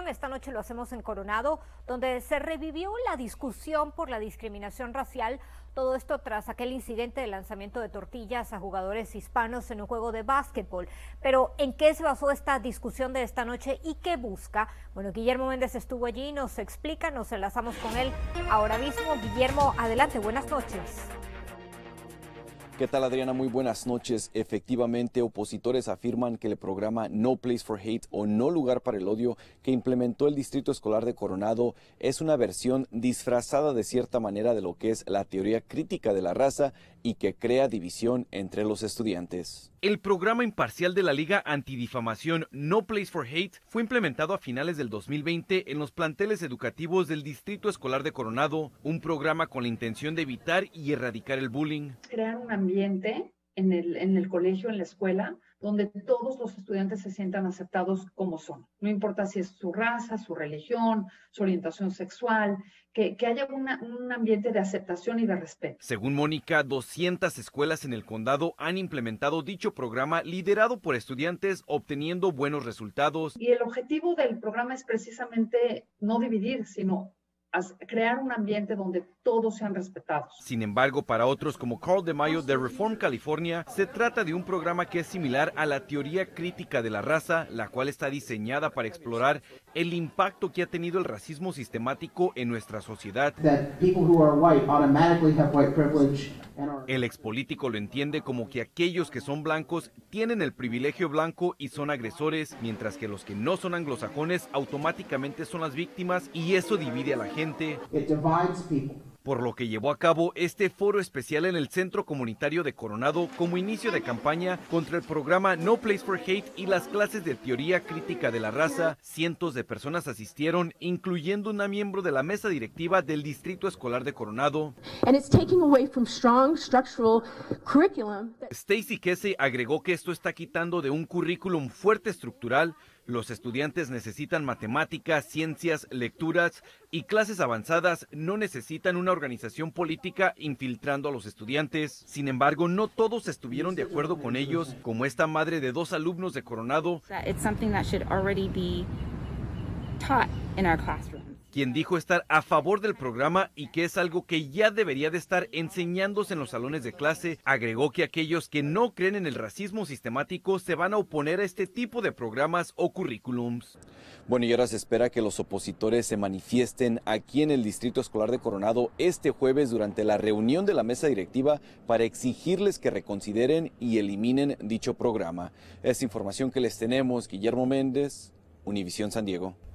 Univisión. Esta noche lo hacemos en Coronado, donde se revivió la discusión por la discriminación racial. Todo esto tras aquel incidente de lanzamiento de tortillas a jugadores hispanos en un juego de básquetbol. Pero, ¿en qué se basó esta discusión de esta noche y qué busca? Bueno, Guillermo Méndez estuvo allí, nos explica, nos enlazamos con él ahora mismo. Guillermo, adelante, buenas noches. ¿Qué tal, Adriana? Muy buenas noches. Efectivamente, opositores afirman que el programa No Place for Hate o No Lugar para el Odio que implementó el Distrito Escolar de Coronado es una versión disfrazada de cierta manera de lo que es la teoría crítica de la raza y que crea división entre los estudiantes. El programa imparcial de la Liga Antidifamación No Place for Hate fue implementado a finales del 2020 en los planteles educativos del Distrito Escolar de Coronado, un programa con la intención de evitar y erradicar el bullying. Crear un ambiente en el colegio, en la escuela, donde todos los estudiantes se sientan aceptados como son. No importa si es su raza, su religión, su orientación sexual, que haya un ambiente de aceptación y de respeto. Según Mónica, 200 escuelas en el condado han implementado dicho programa liderado por estudiantes obteniendo buenos resultados. Y el objetivo del programa es precisamente no dividir, sino crear un ambiente donde todos sean respetados. Sin embargo, para otros como Carl DeMayo de Reform California, se trata de un programa que es similar a la teoría crítica de la raza, la cual está diseñada para explorar el impacto que ha tenido el racismo sistemático en nuestra sociedad. El expolítico lo entiende como que aquellos que son blancos tienen el privilegio blanco y son agresores, mientras que los que no son anglosajones automáticamente son las víctimas, y eso divide a la gente. Por lo que llevó a cabo este foro especial en el Centro Comunitario de Coronado como inicio de campaña contra el programa No Place for Hate y las clases de teoría crítica de la raza. Cientos de personas asistieron, incluyendo una miembro de la mesa directiva del Distrito Escolar de Coronado. Stacy Kesey agregó que esto está quitando de un currículum fuerte estructural. Los estudiantes necesitan matemáticas, ciencias, lecturas y clases avanzadas. No necesitan una organización política infiltrando a los estudiantes. Sin embargo, no todos estuvieron de acuerdo con ellos, como esta madre de 2 alumnos de Coronado, quien dijo estar a favor del programa y que es algo que ya debería de estar enseñándose en los salones de clase. Agregó que aquellos que no creen en el racismo sistemático se van a oponer a este tipo de programas o currículums. Bueno, y ahora se espera que los opositores se manifiesten aquí en el Distrito Escolar de Coronado este jueves durante la reunión de la mesa directiva para exigirles que reconsideren y eliminen dicho programa. Es información que les tenemos. Guillermo Méndez, Univisión San Diego.